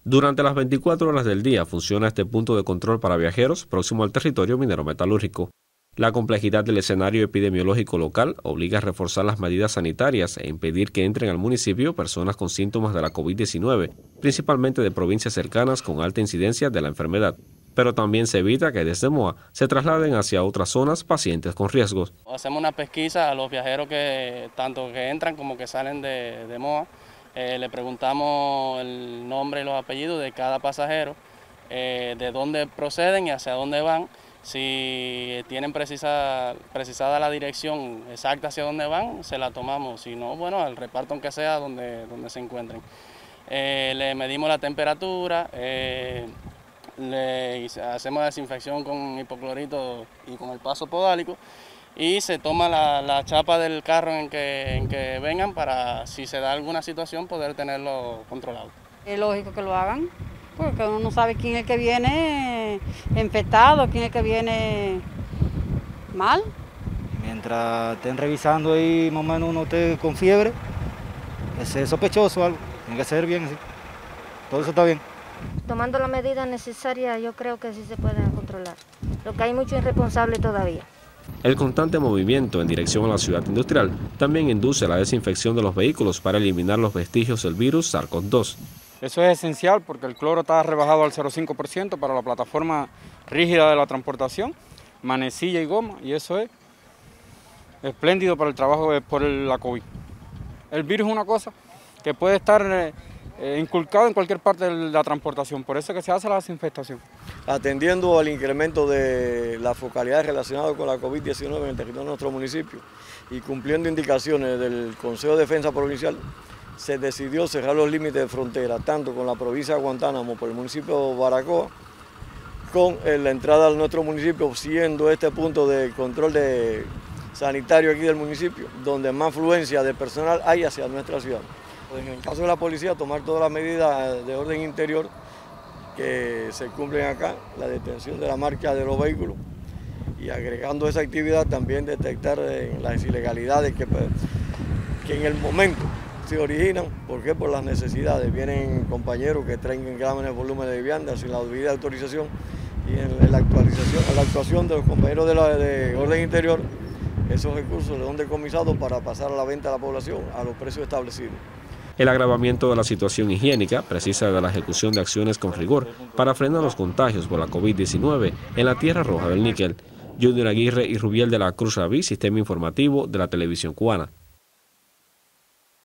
Durante las 24 horas del día funciona este punto de control para viajeros próximo al territorio minero metalúrgico. La complejidad del escenario epidemiológico local obliga a reforzar las medidas sanitarias e impedir que entren al municipio personas con síntomas de la COVID-19, principalmente de provincias cercanas con alta incidencia de la enfermedad. Pero también se evita que desde Moa se trasladen hacia otras zonas pacientes con riesgos. Hacemos una pesquisa a los viajeros que tanto que entran como que salen de Moa. Le preguntamos el nombre y los apellidos de cada pasajero, de dónde proceden y hacia dónde van. Si tienen precisada la dirección exacta hacia dónde van, se la tomamos. Si no, bueno, al reparto aunque sea donde se encuentren. Le medimos la temperatura, le hacemos desinfección con hipoclorito y con el paso podálico y se toma la chapa del carro en que vengan para, si se da alguna situación, poder tenerlo controlado. Es lógico que lo hagan, porque uno no sabe quién es el que viene infectado, quién es el que viene mal. Mientras estén revisando ahí, más o menos uno esté con fiebre, es sospechoso algo, tiene que ser bien así. Todo eso está bien. Tomando las medidas necesarias, yo creo que sí se puede controlar. Lo que hay mucho irresponsable todavía. El constante movimiento en dirección a la ciudad industrial también induce la desinfección de los vehículos para eliminar los vestigios del virus SARS-CoV-2. Eso es esencial porque el cloro está rebajado al 0,5% para la plataforma rígida de la transportación, manecilla y goma, y eso es espléndido para el trabajo por la COVID. El virus es una cosa que puede estar inculcado en cualquier parte de la transportación, por eso es que se hace la desinfectación. Atendiendo al incremento de la focalidad relacionada con la COVID-19 en el territorio de nuestro municipio y cumpliendo indicaciones del Consejo de Defensa Provincial, se decidió cerrar los límites de frontera, tanto con la provincia de Guantánamo por el municipio de Baracoa, con la entrada a nuestro municipio, siendo este punto de control sanitario aquí del municipio, donde más afluencia de personal hay hacia nuestra ciudad. En el caso de la policía, tomar todas las medidas de orden interior que se cumplen acá, la detención de la marca de los vehículos y agregando esa actividad también detectar las ilegalidades que en el momento se originan. ¿Por qué? Por las necesidades. Vienen compañeros que traen grandes volúmenes de vivienda sin la debida autorización y en la actuación de los compañeros de orden interior, esos recursos son decomisados para pasar a la venta a la población a los precios establecidos. El agravamiento de la situación higiénica precisa de la ejecución de acciones con rigor para frenar los contagios por la COVID-19 en la Tierra Roja del Níquel. Junior Aguirre y Rubiel de la Cruz Raví, Sistema Informativo de la Televisión Cubana.